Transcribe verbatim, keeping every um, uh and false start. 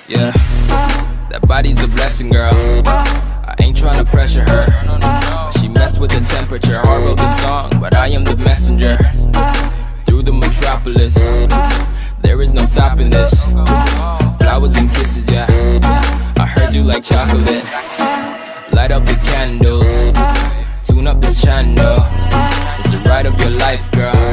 Yeah, that body's a blessing, girl. I ain't tryna pressure her. She messed with the temperature. Heart wrote the song, but I am the messenger. Through the metropolis, there is no stopping this. Flowers and kisses, yeah. I heard you like chocolate. Light up the candles, tune up this channel. It's the ride of your life, girl.